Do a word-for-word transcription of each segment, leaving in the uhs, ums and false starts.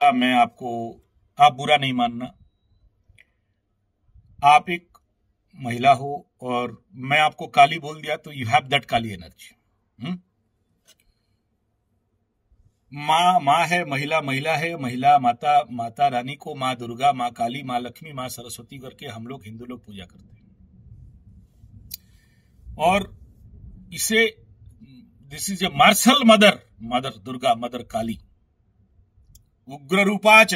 मैं आपको, आप बुरा नहीं मानना, आप एक महिला हो और मैं आपको काली बोल दिया तो you have that Kali energy. माँ माँ है, महिला महिला है, महिला माता माता रानी को माँ दुर्गा, माँ काली, माँ लक्ष्मी, माँ सरस्वती करके हम लोग हिंदू लोग पूजा करते हैं। और इसे this is a martial mother, mother Durga, mother Kali, उग्र रूपाच।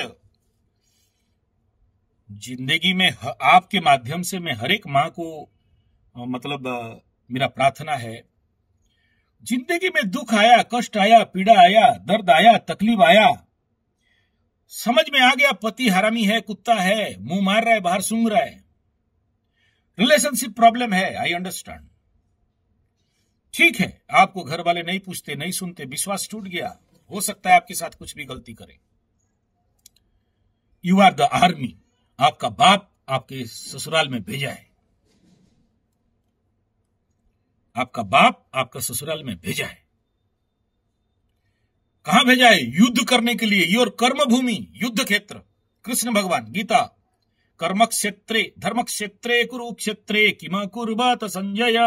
जिंदगी में आपके माध्यम से मैं हर एक माँ को, मतलब मेरा प्रार्थना है, जिंदगी में दुख आया, कष्ट आया, पीड़ा आया, दर्द आया, तकलीफ आया, समझ में आ गया पति हरामी है, कुत्ता है, मुंह मार रहा है, बाहर सूंघ रहा है, रिलेशनशिप प्रॉब्लम है, आई अंडरस्टैंड, ठीक है, आपको घर वाले नहीं पूछते, नहीं सुनते, विश्वास टूट गया, हो सकता है आपके साथ कुछ भी गलती करे। यू आर द आर्मी, आपका बाप आपके ससुराल में भेजा है, आपका बाप आपका ससुराल में भेजा है। कहां भेजा है? युद्ध करने के लिए। योर कर्म भूमि, युद्ध क्षेत्र। कृष्ण भगवान गीता, कर्म क्षेत्रे धर्म क्षेत्रे कुरुक्षेत्रे किम कुर्वत संजय।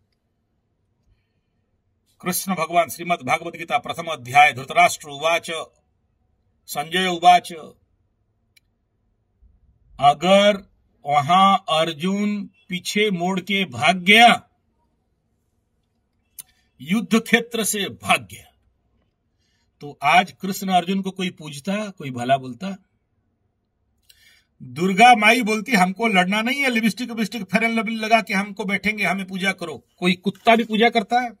कृष्ण भगवान श्रीमद् भागवत गीता प्रथम अध्याय। धृतराष्ट्र उवाच संजय उवाच, अगर वहां अर्जुन पीछे मोड़ के भाग गया, युद्ध क्षेत्र से भाग गया, तो आज कृष्ण अर्जुन को कोई पूछता, कोई भला बोलता? दुर्गा माई बोलती हमको लड़ना नहीं है, लिपस्टिक विपस्टिक फेयर एंड लवली लगा के हमको बैठेंगे, हमें पूजा करो। कोई कुत्ता भी पूजा करता है?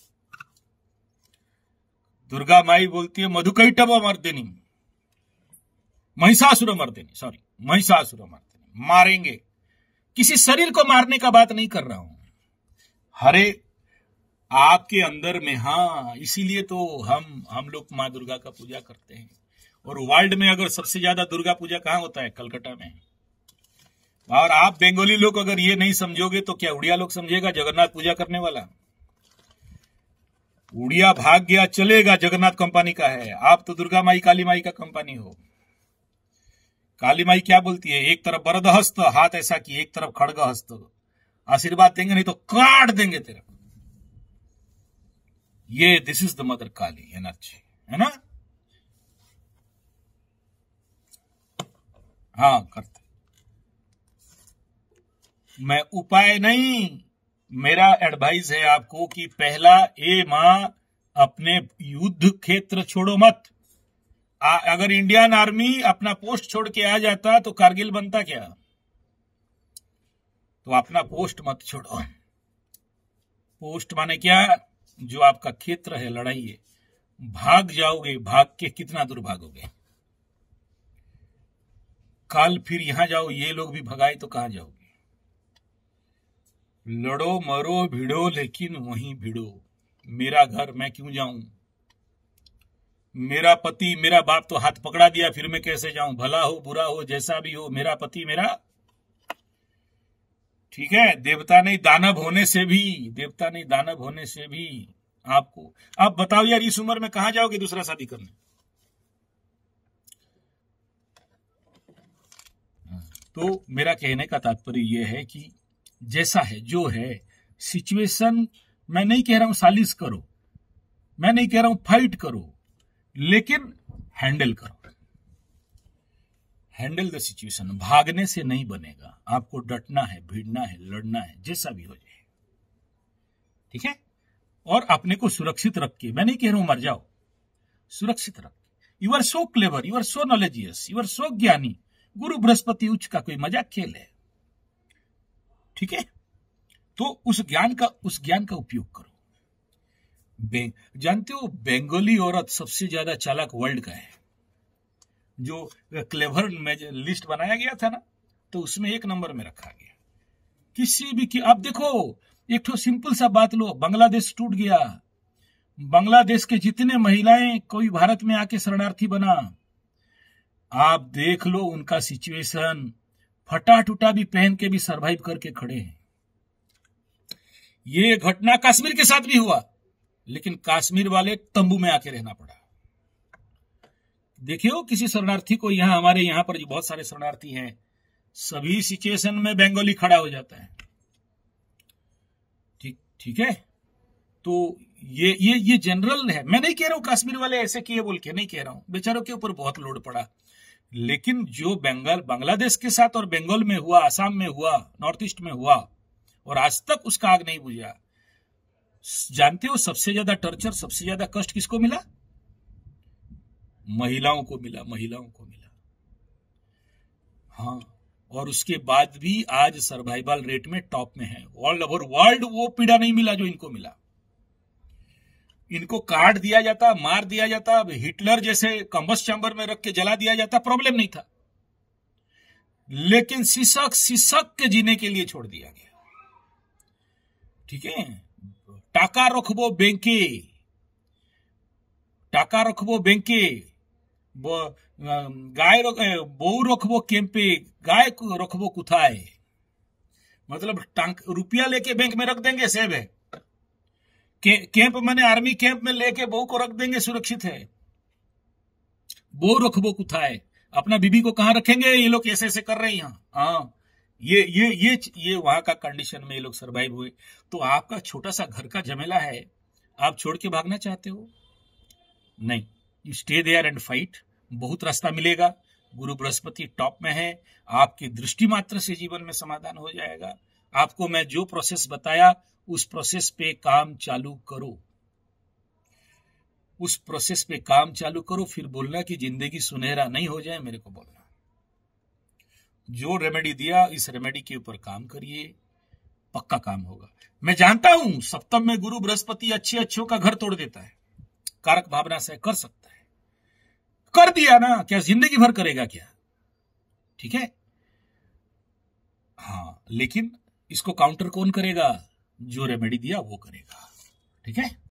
दुर्गा माई बोलती है मधुकैटभ मर्दिनी, महिषासुर मर्दिनी, सॉरी महिषासुर मर्दिनी, मारेंगे। किसी शरीर को मारने का बात नहीं कर रहा हूं, हरे आपके अंदर में, हाँ, इसीलिए तो हम हम लोग माँ दुर्गा का पूजा करते हैं। और वर्ल्ड में अगर सबसे ज्यादा दुर्गा पूजा कहां होता है? कलकत्ता में। और आप बंगाली लोग अगर ये नहीं समझोगे तो क्या उड़िया लोग समझेगा जगन्नाथ पूजा करने वाला? उड़िया भाग गया, चलेगा, जगन्नाथ कंपनी का है, आप तो दुर्गा माई काली माई का कंपनी हो। काली माई क्या बोलती है? एक तरफ वरद हस्त, हाथ ऐसा की, एक तरफ खड़ग हस्त, आशीर्वाद देंगे नहीं तो काट देंगे तेरा। ये this is the mother Kali energy, है ना? हाँ, करते। मैं उपाय नहीं, मेरा एडवाइस है आपको कि पहला, ए मां अपने युद्ध क्षेत्र छोड़ो मत। आ, अगर इंडियन आर्मी अपना पोस्ट छोड़ के आ जाता तो कारगिल बनता क्या? तो अपना पोस्ट मत छोड़ो। पोस्ट माने क्या? जो आपका क्षेत्र है, लड़ाई है, भाग जाओगे, भाग के कितना दूर भागोगे? कल फिर यहां जाओ, ये लोग भी भगाए तो कहां जाओगे? लड़ो मरो भिड़ो, लेकिन वहीं भिड़ो। मेरा घर, मैं क्यों जाऊं? मेरा पति, मेरा बाप तो हाथ पकड़ा दिया, फिर मैं कैसे जाऊं? भला हो बुरा हो जैसा भी हो, मेरा पति मेरा, ठीक है? देवता नहीं दानव होने से भी, देवता नहीं दानव होने से भी आपको, आप बताओ यार, इस उम्र में कहां जाओगे दूसरा शादी करने? तो मेरा कहने का तात्पर्य यह है कि जैसा है, जो है सिचुएशन, मैं नहीं कह रहा हूं सालिश करो, मैं नहीं कह रहा हूं फाइट करो, लेकिन हैंडल करो, हैंडल द सिचुएशन। भागने से नहीं बनेगा, आपको डटना है, भिड़ना है, लड़ना है, जैसा भी हो जाए, ठीक है? और अपने को सुरक्षित रख के, मैं नहीं कह रहा हूं मर जाओ, सुरक्षित रख के। You are so clever, you are so knowledgeous, you are so ज्ञानी। गुरु बृहस्पति उच्च का कोई मजाक खेल है, ठीक है? तो उस ज्ञान का उस ज्ञान का उपयोग करो। जानते हो, बंगाली औरत सबसे ज्यादा चालाक वर्ल्ड का है। जो क्लेवर में जो लिस्ट बनाया गया था ना, तो उसमें एक नंबर में रखा गया। किसी भी की, आप देखो, एक तो सिंपल सा बात लो, बांग्लादेश टूट गया, बांग्लादेश के जितने महिलाएं कोई भारत में आके शरणार्थी बना, आप देख लो उनका सिचुएशन, फटा टूटा भी पहन के भी सरवाइव करके खड़े हैं। ये घटना कश्मीर के साथ भी हुआ, लेकिन कश्मीर वाले तंबू में आके रहना पड़ा। देखियो किसी शरणार्थी को, यहाँ हमारे यहाँ पर जो बहुत सारे शरणार्थी हैं, सभी सिचुएशन में बंगाली खड़ा हो जाता है। ठीक ठीक है, तो ये ये ये जनरल है। मैं नहीं कह रहा हूं कश्मीर वाले ऐसे किए बोल के, नहीं कह रहा हूं, बेचारों के ऊपर बहुत लोड पड़ा, लेकिन जो बंगाल बांग्लादेश के साथ और बंगाल में हुआ, आसाम में हुआ, नॉर्थ ईस्ट में हुआ, और आज तक उसका आग नहीं बुझा। जानते हो सबसे ज्यादा टॉर्चर, सबसे ज्यादा कष्ट किसको मिला? महिलाओं को मिला, महिलाओं को मिला। हाँ, और उसके बाद भी आज सर्वाइवल रेट में टॉप में है। ऑल ओवर वर्ल्ड वो पीड़ा नहीं मिला जो इनको मिला। इनको काट दिया जाता, मार दिया जाता, हिटलर जैसे कंबस चैम्बर में रख के जला दिया जाता, प्रॉब्लम नहीं था, लेकिन सिसक सिसक के जीने के लिए छोड़ दिया गया। ठीक है, टाका रखबो बैंके, टाका रखबो बैंके, गाय बऊ रखबो कैंपे, गाय रखबो कुथाए। मतलब रुपया लेके बैंक में रख देंगे, सेब है। कैंप मैंने आर्मी कैंप में लेके बहू को रख देंगे, सुरक्षित है। बहू रखबो कुथाए, अपना बीबी को कहां रखेंगे? ये लोग ऐसे ऐसे कर रहे हैं यहाँ। हाँ, ये ये ये ये वहां का कंडीशन में ये लोग सरवाइव हुए। तो आपका छोटा सा घर का झमेला है, आप छोड़ के भागना चाहते हो? नहीं, you stay there and fight. बहुत रास्ता मिलेगा। गुरु बृहस्पति टॉप में है, आपकी दृष्टि मात्र से जीवन में समाधान हो जाएगा। आपको मैं जो प्रोसेस बताया उस प्रोसेस पे काम चालू करो, उस प्रोसेस पे काम चालू करो। फिर बोलना कि जिंदगी सुनहरा नहीं हो जाए, मेरे को बोलना। जो रेमेडी दिया, इस रेमेडी के ऊपर काम करिए, पक्का काम होगा। मैं जानता हूं सप्तम में गुरु बृहस्पति अच्छे अच्छों का घर तोड़ देता है, कारक भावना से कर सकता है। कर दिया ना, क्या जिंदगी भर करेगा क्या? ठीक है, हाँ, लेकिन इसको काउंटर कौन करेगा? जो रेमेडी दिया वो करेगा। ठीक है।